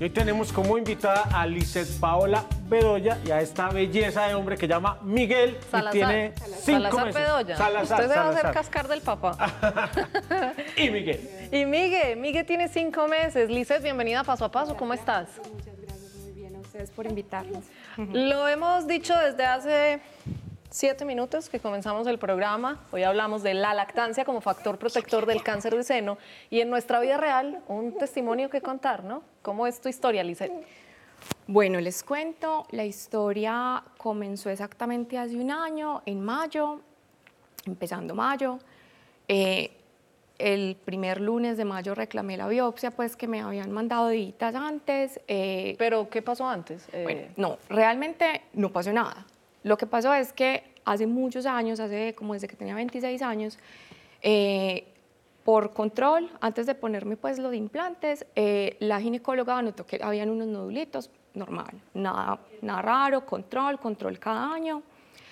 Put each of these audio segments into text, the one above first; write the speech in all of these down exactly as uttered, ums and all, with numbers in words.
Hoy tenemos como invitada a Lizeth Paola Bedoya y a esta belleza de hombre que llama Miguel. Salazar. Y tiene cinco Salazar meses. Bedoya. Salazar, Usted se va a Salazar. hacer cascar del papá. Y Miguel. Y Miguel, Miguel tiene cinco meses. Lizeth, bienvenida a Paso a Paso. ¿Cómo estás? Muchas gracias, muy bien. A ustedes por invitarnos. Lo hemos dicho desde hace siete minutos que comenzamos el programa. Hoy hablamos de la lactancia como factor protector del cáncer de seno. Y en nuestra vida real, un testimonio que contar, ¿no? ¿Cómo es tu historia, Lizeth? Bueno, les cuento, la historia comenzó exactamente hace un año, en mayo, empezando mayo. Eh, el primer lunes de mayo reclamé la biopsia, pues que me habían mandado días antes. Eh, ¿Pero qué pasó antes? Eh, Bueno, no, realmente no pasó nada. Lo que pasó es que hace muchos años, hace como desde que tenía veintiséis años, eh, por control, antes de ponerme pues lo de implantes, eh, la ginecóloga notó que habían unos nodulitos, normal, nada, nada raro, control, control cada año.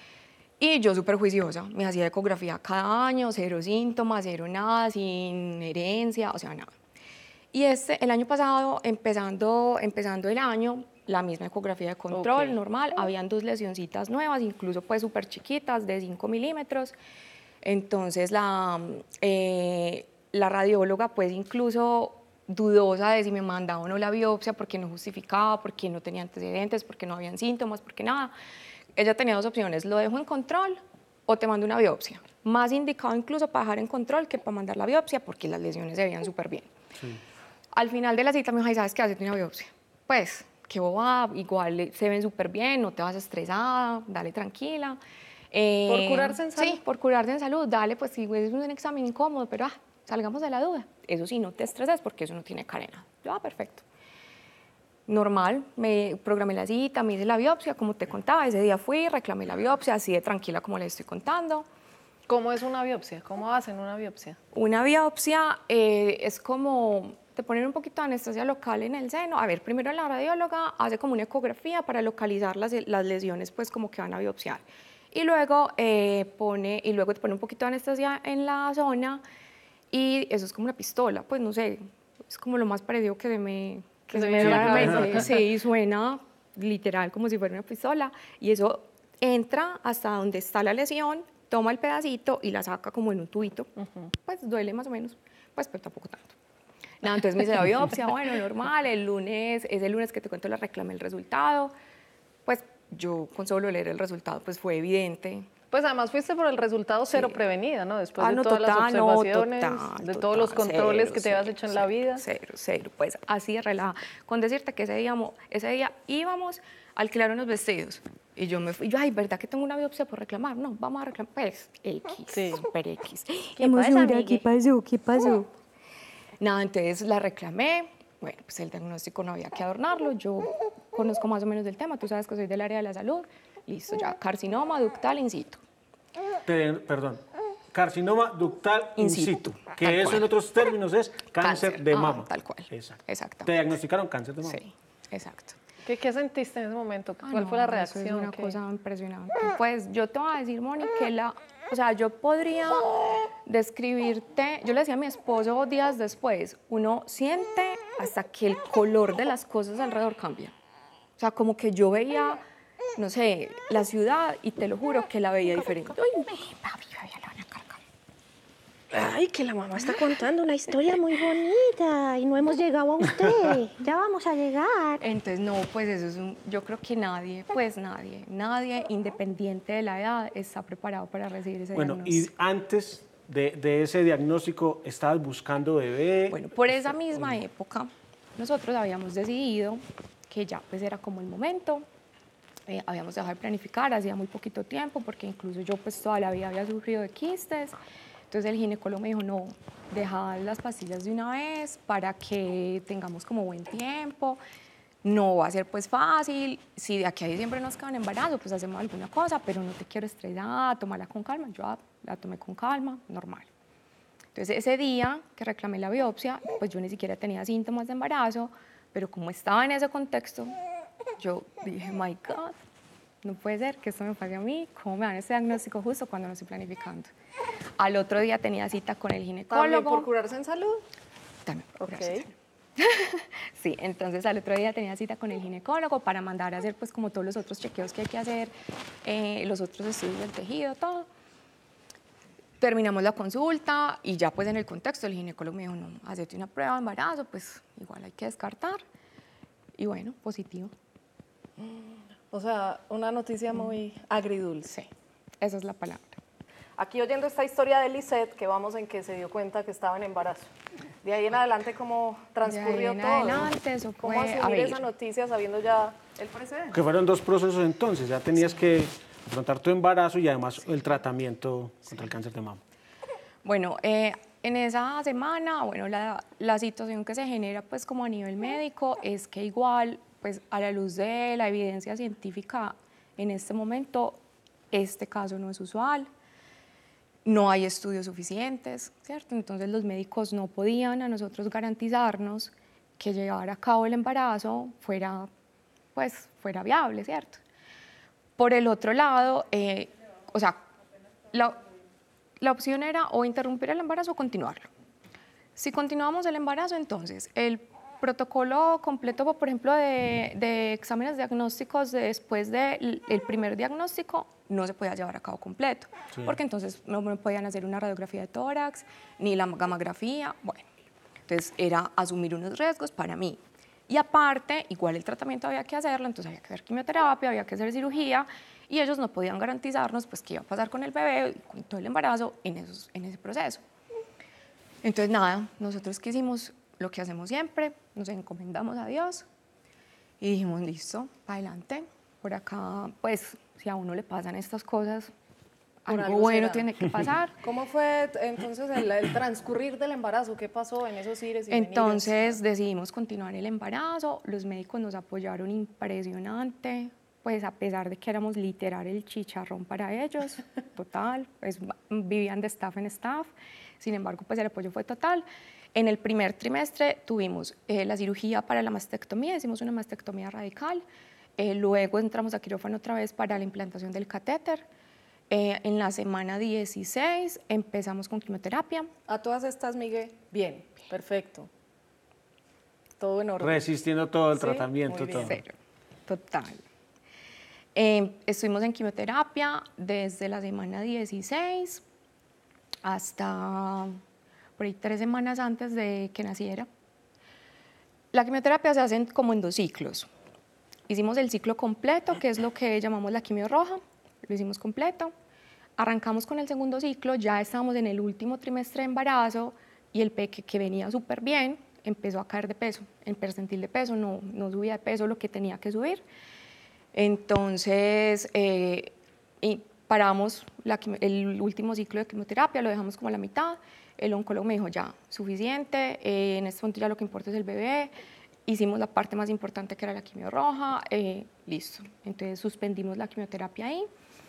Y yo súper juiciosa, me hacía ecografía cada año, cero síntomas, cero nada, sin herencia, o sea, nada. Y este, el año pasado, empezando, empezando el año, la misma ecografía de control, Okay. normal, habían dos lesioncitas nuevas, incluso pues súper chiquitas, de cinco milímetros. Entonces la, eh, la radióloga pues incluso dudosa de si me mandaba o no la biopsia porque no justificaba, porque no tenía antecedentes, porque no habían síntomas, porque nada. Ella tenía dos opciones, lo dejo en control o te mando una biopsia. Más indicado incluso para dejar en control que para mandar la biopsia porque las lesiones se veían súper bien. Sí. Al final de la cita me dijo, ay, ¿sabes qué? Hazte una biopsia. Pues, qué bobada, igual se ven súper bien, no te vas estresada, dale tranquila. Eh, ¿Por curarse en salud? Sí, por curarse en salud, dale, pues sí, es un examen incómodo, pero ah, salgamos de la duda. Eso sí, no te estreses porque eso no tiene cadena. Yo, ah, perfecto. Normal, me programé la cita, me hice la biopsia, como te contaba, ese día fui, reclamé la biopsia, así de tranquila como les estoy contando. ¿Cómo es una biopsia? ¿Cómo hacen una biopsia? Una biopsia eh, es como te ponen un poquito de anestesia local en el seno. A ver, primero la radióloga hace como una ecografía para localizar las, las lesiones, pues como que van a biopsiar. Y luego, eh, pone, y luego te pone un poquito de anestesia en la zona y eso es como una pistola, pues no sé, es como lo más parecido que se me, que Que se se me viene viene a a la la cabeza. mente. Sí, suena literal como si fuera una pistola y eso entra hasta donde está la lesión, toma el pedacito y la saca como en un tubito. Uh-huh. Pues duele más o menos, pues pero tampoco tanto. Nada, entonces me hice la biopsia, bueno, normal, el lunes, es el lunes que te cuento, la reclamé el resultado, pues yo con solo leer el resultado pues fue evidente. Pues además fuiste por el resultado cero Sí. prevenida, ¿no? Después Ah, de no, todas total, las no, observaciones, total, de total, todos los controles cero, que te habías cero, hecho en cero, la vida. Cero, cero, pues así de relajada. Con decirte que ese día, ese día íbamos a alquilar unos vestidos y yo me fui, yo, ay, ¿verdad que tengo una biopsia por reclamar? No, vamos a reclamar, pues X, Sí. super X. ¿Qué pasa, Miguel? ¿Qué pasó? ¿Qué pasó? Nada, entonces la reclamé, bueno, pues el diagnóstico no había que adornarlo, yo conozco más o menos del tema, tú sabes que soy del área de la salud, listo, ya, carcinoma ductal in situ. Te- perdón. Carcinoma ductal in In situ, situ, que tal eso cual. en otros términos es cáncer, Cáncer, de ah, mama. tal cual. Exacto. Exactamente. Te diagnosticaron cáncer de mama. Sí, exacto. ¿Qué, qué sentiste en ese momento? Ah, ¿Cuál no, fue la eso reacción? es una ¿Qué? cosa impresionante. Pues yo te voy a decir, Moni, que la, o sea, yo podría describirte, yo le decía a mi esposo días después, uno siente hasta que el color de las cosas alrededor cambia. O sea, como que yo veía, no sé, la ciudad y te lo juro que la veía diferente. Ay, papi, ya la van a cargar. Ay, que la mamá está contando una historia muy bonita y no hemos llegado a usted. Ya vamos a llegar. Entonces, no, pues eso es un, yo creo que nadie, pues nadie, nadie independiente de la edad está preparado para recibir ese Bueno, diagnóstico. y antes de, de ese diagnóstico, ¿estabas buscando bebé? Bueno, por esa misma época, nosotros habíamos decidido que ya pues era como el momento, eh, habíamos dejado de planificar, hacía muy poquito tiempo, porque incluso yo pues toda la vida había sufrido de quistes, entonces el ginecólogo me dijo, no, deja las pastillas de una vez para que tengamos como buen tiempo, no va a ser pues fácil, si de aquí a diciembre nos queda un embarazo, pues hacemos alguna cosa, pero no te quiero estresar, tómala con calma, yo ah, la tomé con calma, normal. Entonces ese día que reclamé la biopsia, pues yo ni siquiera tenía síntomas de embarazo, pero como estaba en ese contexto, yo dije, my God, no puede ser que esto me pase a mí, ¿cómo me dan ese diagnóstico justo cuando no estoy planificando? Al otro día tenía cita con el ¿También ginecólogo. por curarse en salud? También por Ok. curarse en salud. Sí, entonces al otro día tenía cita con el ginecólogo para mandar a hacer pues como todos los otros chequeos que hay que hacer, eh, los otros estudios del tejido, todo. Terminamos la consulta y ya pues en el contexto el ginecólogo me dijo, no, hacerte una prueba de embarazo, pues igual hay que descartar. Y bueno, positivo. O sea, una noticia muy agridulce. Sí, esa es la palabra. Aquí oyendo esta historia de Lisette, que vamos en que se dio cuenta que estaba en embarazo. De ahí en adelante, ¿cómo transcurrió en todo? adelante, eso ¿Cómo fue, a asumir ver. esa noticia sabiendo ya el precedente? Que fueron dos procesos entonces, ya tenías que afrontar tu embarazo y además el tratamiento contra el cáncer de mama. Bueno, eh, en esa semana, bueno, la, la situación que se genera pues como a nivel médico es que igual, pues a la luz de la evidencia científica en este momento, este caso no es usual. No hay estudios suficientes, ¿cierto? Entonces los médicos no podían a nosotros garantizarnos que llevar a cabo el embarazo fuera, pues, fuera viable, ¿cierto? Por el otro lado, eh, o sea, la, la opción era o interrumpir el embarazo o continuarlo. Si continuamos el embarazo, entonces el protocolo completo, por ejemplo, de, de exámenes diagnósticos de después del el primer diagnóstico no se podía llevar a cabo completo, sí. Porque entonces no me podían hacer una radiografía de tórax, ni la gamografía, bueno, entonces era asumir unos riesgos para mí. Y aparte, igual el tratamiento había que hacerlo, entonces había que hacer quimioterapia, había que hacer cirugía, y ellos no podían garantizarnos pues qué iba a pasar con el bebé y con todo el embarazo en, esos, en ese proceso. Entonces nada, nosotros que hicimos lo que hacemos siempre, nos encomendamos a Dios y dijimos, listo, adelante, por acá, pues, si a uno le pasan estas cosas, algo, algo bueno será. Tiene que pasar. ¿Cómo fue entonces el, el transcurrir del embarazo? ¿Qué pasó en esos ires y Entonces venidas? Decidimos continuar el embarazo, los médicos nos apoyaron impresionante, pues a pesar de que éramos literal el chicharrón para ellos, total, pues vivían de staff en staff, sin embargo, pues el apoyo fue total. En el primer trimestre tuvimos eh, la cirugía para la mastectomía, hicimos una mastectomía radical, eh, luego entramos a quirófano otra vez para la implantación del catéter. Eh, en la semana dieciséis empezamos con quimioterapia. ¿A todas estas, Miguel? Bien, perfecto. Todo en orden. Resistiendo todo el ¿Sí? tratamiento. Todo. Cero, total. Eh, estuvimos en quimioterapia desde la semana dieciséis hasta por ahí tres semanas antes de que naciera. La quimioterapia se hace como en dos ciclos. Hicimos el ciclo completo, que es lo que llamamos la quimio roja, lo hicimos completo. Arrancamos con el segundo ciclo, ya estábamos en el último trimestre de embarazo y el peque, que venía súper bien, empezó a caer de peso, en percentil de peso, no, no subía de peso lo que tenía que subir. Entonces, eh, y paramos la, el último ciclo de quimioterapia, lo dejamos como a la mitad. El oncólogo me dijo, ya, suficiente, eh, en este momento ya lo que importa es el bebé. Hicimos la parte más importante, que era la quimio roja, eh, listo. Entonces suspendimos la quimioterapia ahí.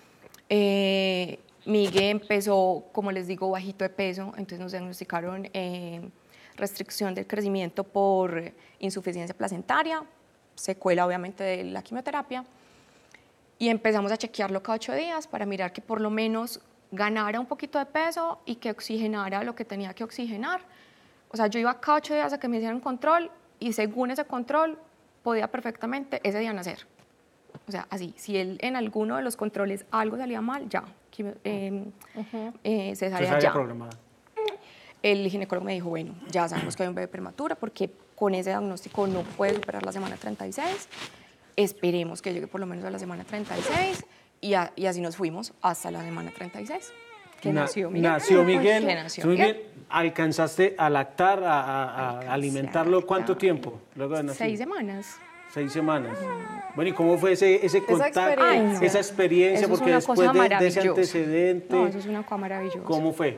Eh, Miguel empezó, como les digo, bajito de peso, entonces nos diagnosticaron eh, restricción del crecimiento por insuficiencia placentaria, secuela obviamente de la quimioterapia, y empezamos a chequearlo cada ocho días para mirar que por lo menos ganara un poquito de peso y que oxigenara lo que tenía que oxigenar. O sea, yo iba cada ocho días a que me hicieran control y según ese control podía perfectamente ese día nacer. O sea, así, si él en alguno de los controles algo salía mal, ya, eh, uh-huh. eh, cesárea ya. Programada. El ginecólogo me dijo, bueno, ya sabemos que hay un bebé prematuro porque con ese diagnóstico no puede superar la semana treinta y seis, esperemos que llegue por lo menos a la semana treinta y seis y, a, y así nos fuimos hasta la semana treinta y seis. Que Na, nació Miguel. Nació Miguel. Que nació Muy Miguel. bien. ¿Alcanzaste a lactar, a, a, a alimentarlo a cuánto tiempo? Luego de nacer? Seis semanas. Seis semanas. Bueno, ¿y cómo fue ese, ese contacto, esa experiencia, esa experiencia? Eso es porque una después cosa de, de ese antecedente, no, eso es una cosa maravillosa. ¿cómo fue?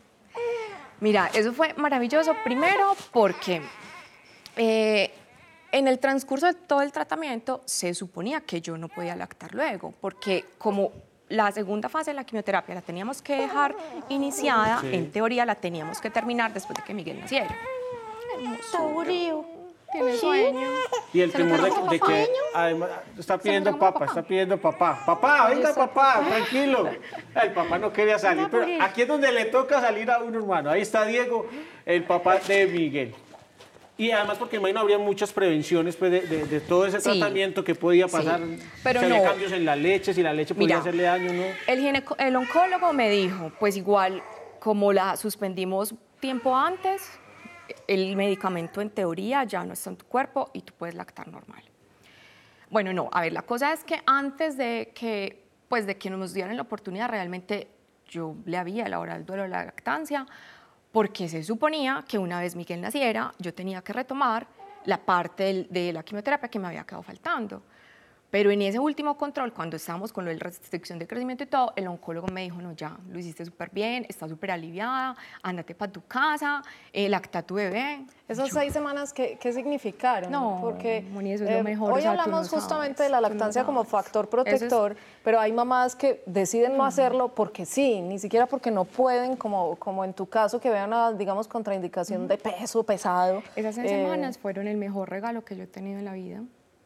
Mira, eso fue maravilloso, primero porque eh, en el transcurso de todo el tratamiento se suponía que yo no podía lactar luego, porque como la segunda fase de la quimioterapia la teníamos que dejar iniciada, sí. En teoría la teníamos que terminar después de que Miguel naciera. Está aburrido. Tiene sueño. Y el temor de, de que además está pidiendo papá, papá, está pidiendo papá. Papá, venga papá, tranquilo. El papá no quería salir, pero aquí es donde le toca salir a uno, hermano. Ahí está Diego, el papá de Miguel. Y además porque imagino habría muchas prevenciones pues, de, de, de todo ese Sí. tratamiento que podía pasar. Sí, pero si había no. cambios en la leche, si la leche podía Mira, hacerle daño, ¿no? El, gineco- el oncólogo me dijo, pues igual, como la suspendimos tiempo antes, el medicamento en teoría ya no está en tu cuerpo y tú puedes lactar normal. Bueno, no, a ver, la cosa es que antes de que, pues, de que nos dieran la oportunidad, realmente yo le había elaborado el duelo de la lactancia, porque se suponía que una vez Miguel naciera, yo tenía que retomar la parte del- de la quimioterapia que me había quedado faltando. Pero en ese último control, cuando estábamos con lo de la restricción de crecimiento y todo, el oncólogo me dijo, no, ya, lo hiciste súper bien, estás súper aliviada, ándate para tu casa, eh, lacta a tu bebé. Esas Yo, seis semanas, ¿qué, qué significaron? No, porque Moni, eso es lo mejor, hoy o sea, tú hablamos no justamente sabes, de la tú no lactancia como sabes. factor Eso es- protector, pero hay mamás que deciden no hacerlo porque sí, ni siquiera porque no pueden, como, como en tu caso, que vean una, digamos, contraindicación de peso pesado. Esas seis Eh, semanas fueron el mejor regalo que yo he tenido en la vida.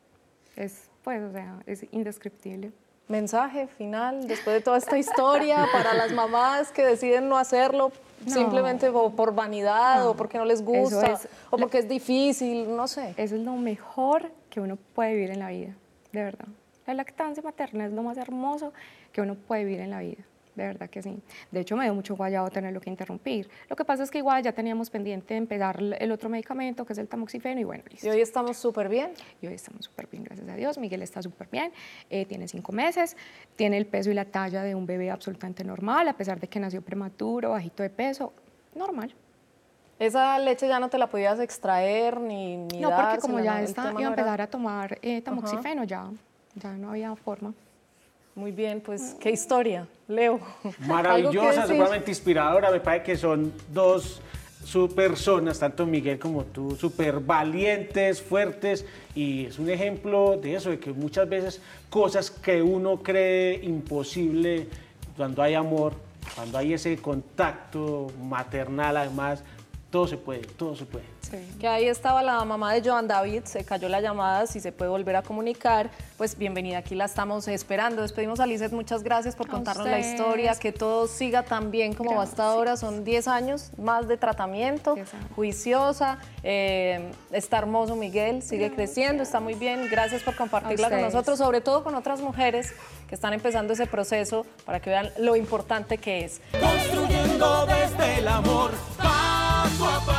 Es, pues, o sea, es indescriptible. Mensaje final, después de toda esta historia, para las mamás que deciden no hacerlo No. simplemente por, por vanidad No. o porque no les Eso gusta es- o porque es difícil, no sé. Eso es lo mejor que uno puede vivir en la vida, de verdad. La lactancia materna es lo más hermoso que uno puede vivir en la vida, de verdad que sí. De hecho, me dio mucho guayabo tenerlo que interrumpir. Lo que pasa es que igual ya teníamos pendiente de empezar el otro medicamento, que es el tamoxifeno, y bueno, listo. Y hoy estamos súper bien. Y hoy estamos súper bien, gracias a Dios. Miguel está súper bien, eh, tiene cinco meses, tiene el peso y la talla de un bebé absolutamente normal, a pesar de que nació prematuro, bajito de peso, normal. Esa leche ya no te la podías extraer ni, ni No, porque dársela, como ¿no? ya El está, tema iba a no era- empezar a tomar eh, tamoxifeno, ya, ya no había forma. Muy bien, pues qué historia, Leo. ¿Algo que Maravillosa, decir? seguramente inspiradora. Me parece que son dos su personas, tanto Miguel como tú, súper valientes, fuertes, y es un ejemplo de eso, de que muchas veces cosas que uno cree imposible, cuando hay amor, cuando hay ese contacto maternal, además, todo se puede, todo se puede. Que ahí estaba la mamá de Joan David, se cayó la llamada, si se puede volver a comunicar, pues bienvenida, aquí la estamos esperando. Despedimos a Lizeth, muchas gracias por A contarnos la ustedes. historia, que todo siga tan bien como va hasta ahora, son diez años más de tratamiento, diez años. juiciosa, eh, está hermoso Miguel, sigue creciendo, está muy bien, gracias por compartirla A con ustedes. nosotros, sobre todo con otras mujeres que están empezando ese proceso para que vean lo importante que es. Construyendo desde el amor, paso a paso.